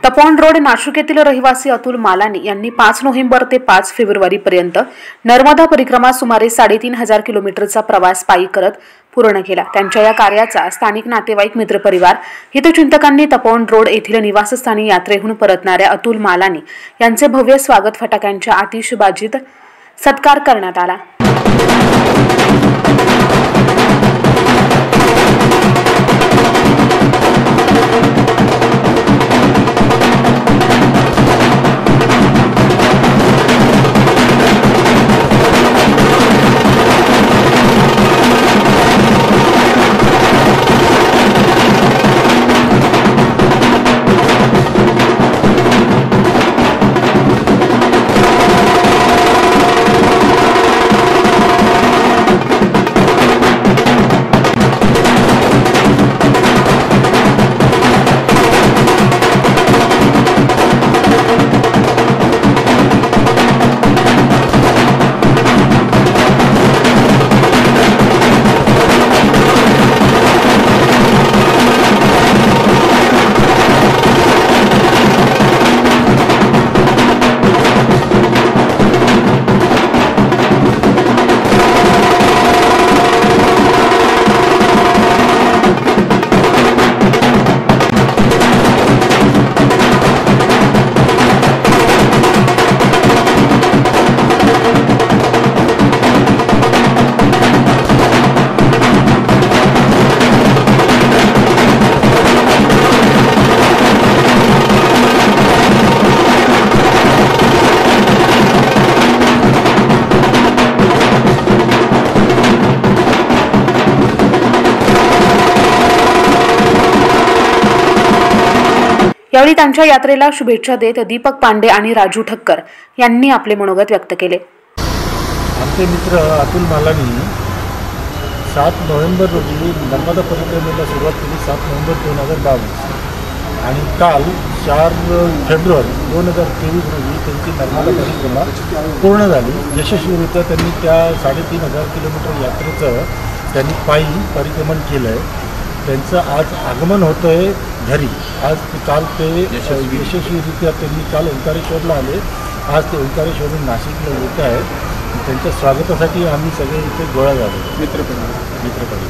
Tapovan road Nashik येथील रहिवासी अतुल मालानी यांनी 5 नोव्हेंबर ते 5 फेब्रुवारी पर्यंत नर्मदा परिक्रमा सुमारे 3,500 किलोमीटरचा प्रवास पायी करत पूर्ण केला। त्यांच्या या कार्याचा स्थानिक नातेवाईक, मित्रपरिवार, हितचिंतकांनी तपोवन रोड येथील निवासस्थानी यात्रेहून परतणाऱ्या अतुल मालानी यांचे भव्य स्वागत फटाक्यांच्या आतिषबाजीत सत्कार करण्यात आला। यावेळी त्यांच्या यात्रेला शुभेच्छा देत दीपक पांडे आणि राजू ठक्कर यांनी आपले मनोगत व्यक्त केले। आमचे मित्र अतुल मालानी 7 नोव्हेंबर रोजी नर्मदा परिक्रमेला सुरुवात केली, 7 नोव्हेंबर 2022 आणि काल 4 फेब्रुवारी 2023 रोजी त्यांची नर्मदा परिक्रमा पूर्ण झाली। यशस्वीरित्या त्यांनी त्या 3,500 किलोमीटर यात्रेचं त्यांनी पायी परिक्रमण केलं आहे। त्यांचं आज आगमन होतं आहे घरी। काल ते यशस्वीरित्या त्यांनी काल ओंकारेश्वरला आले, आज ते ओंकारेश्वरून नाशिकला येत आहेत। त्यांच्या स्वागतासाठी आम्ही सगळे इथे गोळा झालो, मित्रपरिवार।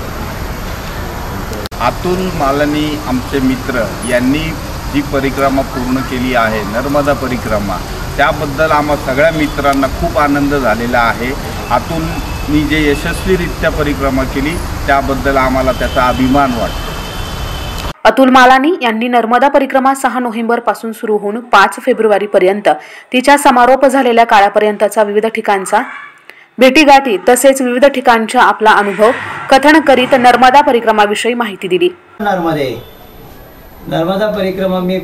अतुल मालानी आमचे मित्र यांनी जी परिक्रमा पूर्ण केली आहे, नर्मदा परिक्रमा, त्याबद्दल आम्हा सगळ्या मित्रांना खूप आनंद झालेला आहे। अतुलनी जे यशस्वीरित्या परिक्रमा केली त्याबद्दल आम्हाला त्याचा अभिमान वाटतो। अतुल मालानी यांनी नर्मदा परिक्रमा 6 नोव्हेंबर पासून सुरू होऊन 5 फेब्रुवारी पर्यंत तिच्या समारोप झालेल्या काळापर्यंतचा विविध ठिकाणचा भेटीगाठी तसेच विविध ठिकाणचा आपला अनुभव कथन करीत नर्मदा परिक्रमाविषयी माहिती दिली। नर्मदा परिक्रमा मी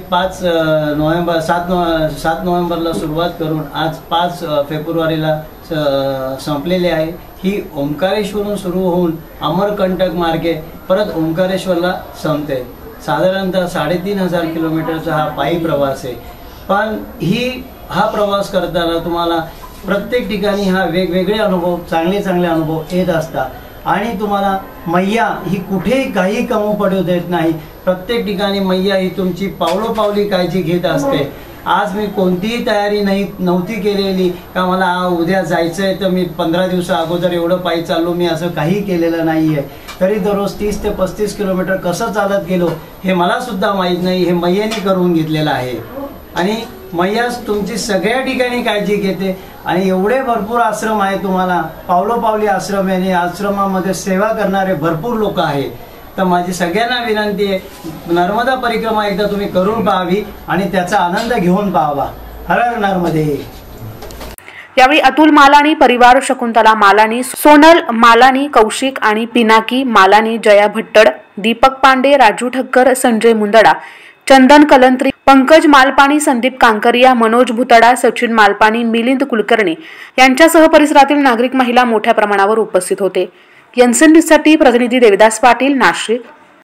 7 नोव्हेंबरला सुरुवात करून आज 5 फेब्रुवारीला संपलेली आहे। ही ओंकारेश्वरून सुरू होऊन अमरकंटक मार्गे परत ओंकारेश्वरला संपते। साधारणतः 3,500 किलोमीटरचा हा पायी प्रवास आहे। पण हा प्रवास करताना तुम्हाला प्रत्येक ठिकाणी हा वेगवेगळे अनुभव, चांगले अनुभव येत असतात आणि तुम्हाला मैया ही कुठेही काही कमी पडू देत नाही। प्रत्येक ठिकाणी मैया ही तुमची पावलोपावली काळजी घेत असते। आज मी कोणतीही तयारी नव्हती केलेली का मला उद्या जायचं आहे तर मी 15 दिवसा अगोदर एवढं पायी चाललो, मी असं काही केलेलं नाही आहे। तरी दररोज 30 ते 35 किलोमीटर कसं चालत गेलो हे मला सुद्धा माहीत नाही, हे मैयाने करून घेतलेलं आहे। आणि मैया तुमची सगळ्या ठिकाणी काळजी घेते आणि एवढे भरपूर आश्रम आहे, तुम्हाला पावलोपावली आश्रम आहे आणि आश्रमामध्ये सेवा करणारे भरपूर लोक आहेत। तर माझी सगळ्यांना विनंती आहे, नर्मदा परिक्रमा एकदा तुम्ही करून पाहावी आणि त्याचा आनंद घेऊन पाहावा। हर हर नर्मदे। यावेळी अतुल मालानी परिवार, शकुंतला मालानी, सोनल मालानी, कौशिक आणि पिनाकी मालानी, जया भट्टड, दीपक पांडे, राजू ठक्कर, संजय मुंदडा, चंदन कलंत्री, पंकज मालपानी, संदीप कांकरिया, मनोज भुतडा, सचिन मालपानी, मिलिंद कुलकर्णी यांच्यासह परिसरातील नागरिक, महिला मोठ्या प्रमाणावर उपस्थित होते। एनसीएन न्यूजसाठी प्रतिनिधी देविदास पाटील, नाशिक।